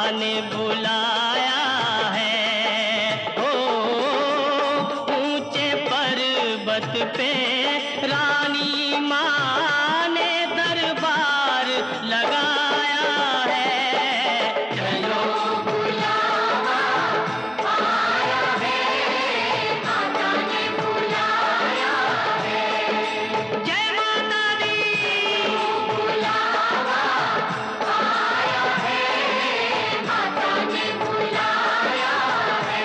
ने बुलाया है। ओ ऊंचे पर्वत पे रानी माँ ने दरबार लगाया है। चलो बुलावा आया है, माता ने बुलाया है। जय माता दी। बुलावा आया है, माता ने बुलाया है।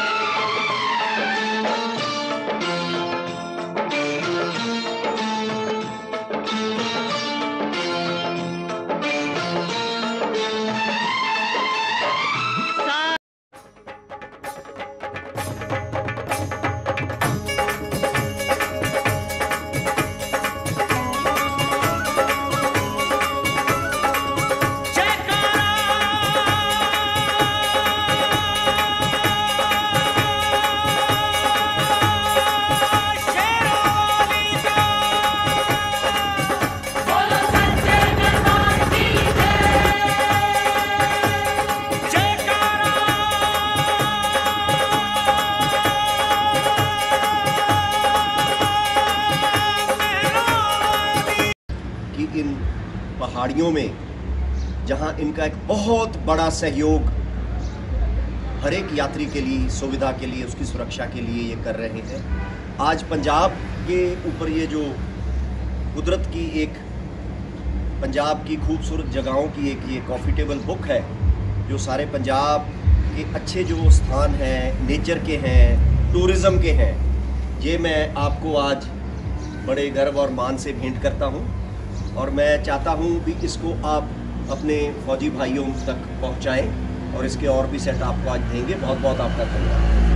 कि इन पहाड़ियों में जहां इनका एक बहुत बड़ा सहयोग हर एक यात्री के लिए, सुविधा के लिए, उसकी सुरक्षा के लिए ये कर रहे हैं। आज पंजाब के ऊपर ये जो कुदरत की एक, पंजाब की खूबसूरत जगहों की एक ये कॉफ़ी टेबल बुक है, जो सारे पंजाब के अच्छे जो स्थान हैं, नेचर के हैं, टूरिज़्म के हैं, ये मैं आपको आज बड़े गर्व और मान से भेंट करता हूँ। और मैं चाहता हूँ भी इसको आप अपने फौजी भाइयों तक पहुँचाएं और इसके और भी सेट आपको आज देंगे। बहुत बहुत आपका धन्यवाद।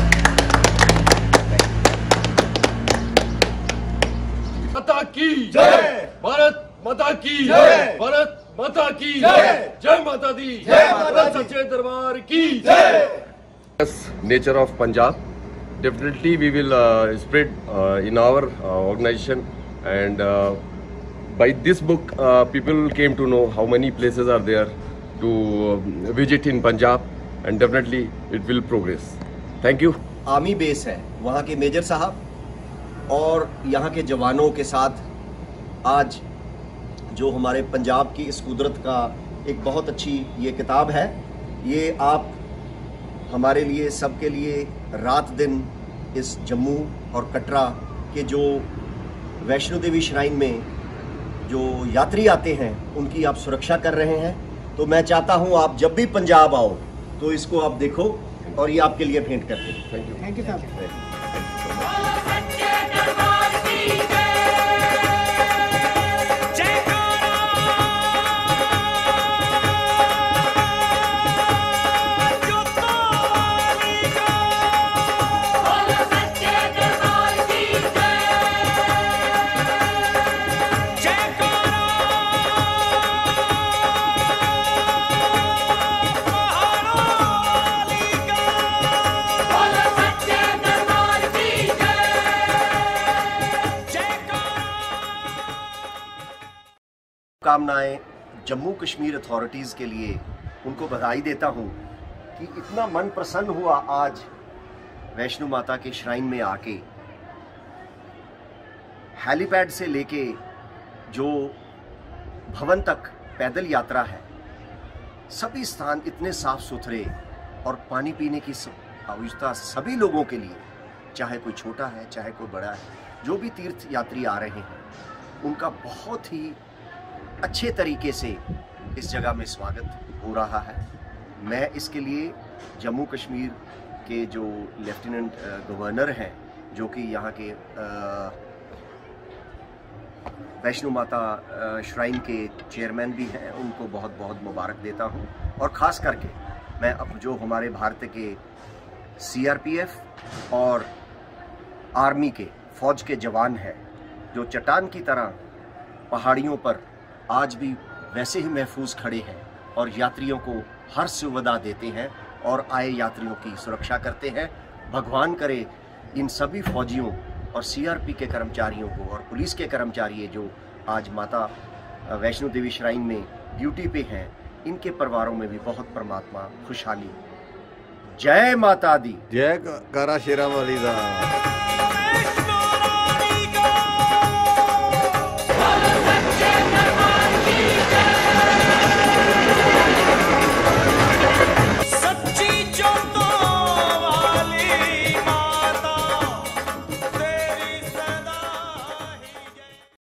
माता की जय, भारत माता की जय, भारत माता की जय, जय माता दी, जय माता सच्चे दरबार की जय। Nature of Punjab, definitely we will spread in our organization, and by this book people came to know how many places are there to visit in Punjab, and definitely it will progress. Thank you. Army base है, वहाँ के major साहब और यहाँ के जवानों के साथ आज जो हमारे पंजाब की इस कुदरत का एक बहुत अच्छी ये किताब है, ये आप हमारे लिए, सबके लिए रात दिन इस जम्मू और कटरा के जो वैष्णो देवी श्राइन में जो यात्री आते हैं उनकी आप सुरक्षा कर रहे हैं। तो मैं चाहता हूं आप जब भी पंजाब आओ तो इसको आप देखो और ये आपके लिए भेंट करते हैं। Thank you. थैंक यू साहब। कामनाएं जम्मू कश्मीर अथॉरिटीज़ के लिए, उनको बधाई देता हूं कि इतना मन प्रसन्न हुआ आज वैष्णो माता के श्राइन में आके। हेलीपैड से लेके जो भवन तक पैदल यात्रा है, सभी स्थान इतने साफ सुथरे और पानी पीने की आवश्यकता सभी लोगों के लिए, चाहे कोई छोटा है चाहे कोई बड़ा है, जो भी तीर्थ यात्री आ रहे हैं उनका बहुत ही अच्छे तरीके से इस जगह में स्वागत हो रहा है। मैं इसके लिए जम्मू कश्मीर के जो लेफ्टिनेंट गवर्नर हैं, जो कि यहाँ के वैष्णो माता श्राइन के चेयरमैन भी हैं, उनको बहुत बहुत मुबारक देता हूँ। और ख़ास करके मैं अब जो हमारे भारत के सीआरपीएफ और आर्मी के फ़ौज के जवान हैं, जो चट्टान की तरह पहाड़ियों पर आज भी वैसे ही महफूज खड़े हैं और यात्रियों को हर सुविधा देते हैं और आए यात्रियों की सुरक्षा करते हैं। भगवान करे इन सभी फौजियों और सीआरपी के कर्मचारियों को और पुलिस के कर्मचारी जो आज माता वैष्णो देवी श्राइन में ड्यूटी पे हैं, इनके परिवारों में भी बहुत परमात्मा खुशहाली। जय माता दी। जय कारा शेरा वाली दा।